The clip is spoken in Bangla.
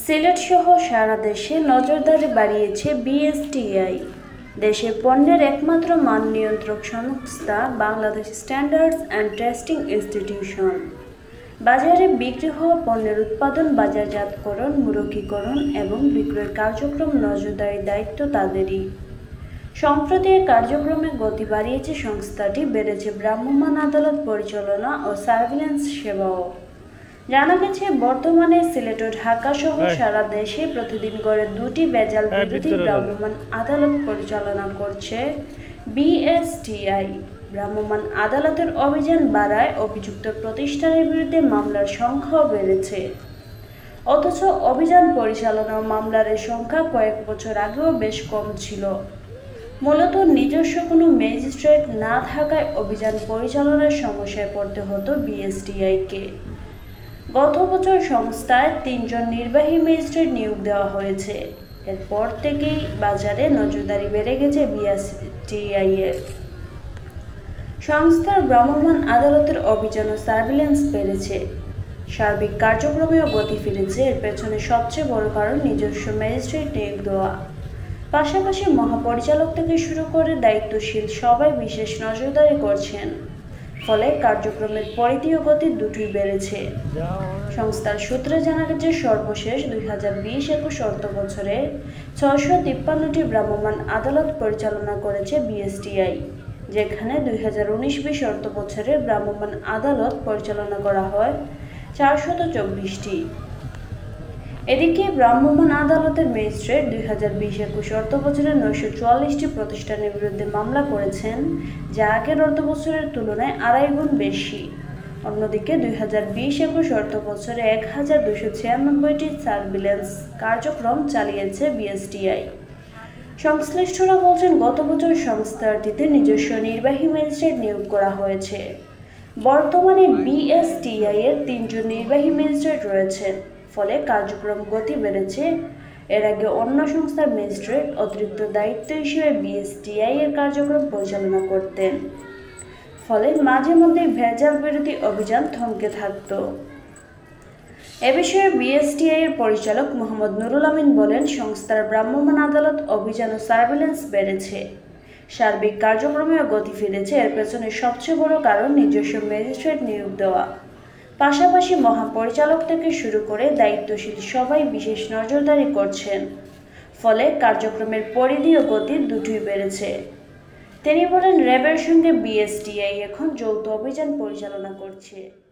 সিলেট সহ সারা দেশে নজরদারি বাড়িয়েছে বিএসটিআই। দেশের পণ্যের একমাত্র মান নিয়ন্ত্রক সংস্থা Bangladesh Standards and Testing Institution. বাজারে বিক্রি হওয়া পণ্যের উৎপাদন, বাজারজাতকরণ, মুরগীকরণ এবং বিক্রয়ের কার্যক্রম নজরদারির দায়িত্ব তাদেরই। সম্প্রতি এই কার্যক্রমে গতি বাড়িয়েছে সংস্থাটি, বেড়েছে ভ্রাম্যমাণ আদালত পরিচালনা ও সার্ভিল্যান্স সেবাও। জানা গেছে, বর্তমানে সিলেট ও ঢাকা সহ সারা দেশে প্রতিদিন গড়ে 2টি ভেজাল বিরোধী ভ্রাম্যমাণ আদালত পরিচালনা করছে বিএসটিআই। ভ্রাম্যমাণ আদালতের অভিযান বাড়ায় অভিযুক্ত প্রতিষ্ঠানের বিরুদ্ধে মামলার সংখ্যাও বেড়েছে। অথচ অভিযান পরিচালনা মামলার সংখ্যা কয়েক বছর আগেও বেশ কম ছিল। মূলত নিজস্ব কোনো ম্যাজিস্ট্রেট না থাকায় অভিযান পরিচালনার সমস্যায় পড়তে হতো বিএসটিআইকে। গত বছর সংস্থায় 3 জন নির্বাহী ম্যাজিস্ট্রেট নিয়োগ দেওয়া হয়েছে। এরপর থেকেই বাজারে নজরদারি বেড়ে গেছে বিএসটিআই এর। সংস্থার ভ্রাম্যমাণ আদালতের অভিযান ও সার্ভিল্যান্স বেড়েছে, সার্বিক কার্যক্রমেও গতি ফিরেছে। এর পেছনে সবচেয়ে বড় কারণ নিজস্ব ম্যাজিস্ট্রেট নিয়োগ দেওয়া। পাশাপাশি মহাপরিচালক থেকে শুরু করে দায়িত্বশীল সবাই বিশেষ নজরদারি করছেন। ফলে কার্যক্রমের পরিধি ও গতি দুটোই বেড়েছে। সংস্থার সূত্রে জানা গেছে, সর্বশেষ 2020-21 অর্থবছরে 653টি ভ্রাম্যমাণ আদালত পরিচালনা করেছে বিএসটিআই, যেখানে 2019-20 অর্থবছরে ভ্রাম্যমাণ আদালত পরিচালনা করা হয় 424টি। এদিকে ভ্রাম্যমাণ আদালতের ম্যাজিস্ট্রেট 2020-21 অর্থবছরে 944টি প্রতিষ্ঠানের বিরুদ্ধে মামলা করেছেন, যা আগের অর্থবছরের তুলনায় 2.5 গুণ বেশি। অন্যদিকে 2020-21 অর্থবছরে 1296টি সার্ভিল্যান্স কার্যক্রম চালিয়েছে বিএসটিআই। সংশ্লিষ্টরা বলছেন, গত বছর সংস্থাটিতে নিজস্ব নির্বাহী ম্যাজিস্ট্রেট নিয়োগ করা হয়েছে। বর্তমানে বিএসটিআই এর 3 জন নির্বাহী ম্যাজিস্ট্রেট রয়েছেন। ফলে কার্যক্রম গতি বেড়েছে। এর আগে অন্য সংস্থার ম্যাজিস্ট্রেট অতিরিক্ত দায়িত্ব হিসেবে বিএসটিআই এর কার্যক্রম পরিচালনা করতেন। ফলে মাঝে মধ্যেই ভেজাল বিরোধী অভিযান থমকে থাকত। এ বিষয়ে বিএসটিআই এর পরিচালক মোহাম্মদ নুরুল আমিন বলেন, সংস্থার ভ্রাম্যমাণ আদালত অভিযান ও সার্ভিল্যান্স বেড়েছে, সার্বিক কার্যক্রমেও গতি ফিরেছে। এর পেছনে সবচেয়ে বড় কারণ নিজস্ব ম্যাজিস্ট্রেট নিয়োগ দেওয়া। পাশাপাশি মহাপরিচালক থেকে শুরু করে দায়িত্বশীল সবাই বিশেষ নজরদারি করছেন। ফলে কার্যক্রমের পরিধি ও গতি দুটোই বেড়েছে। তিনি বলেন, র্যাবের সঙ্গে বিএসটিআই এখন যৌথ অভিযান পরিচালনা করছে।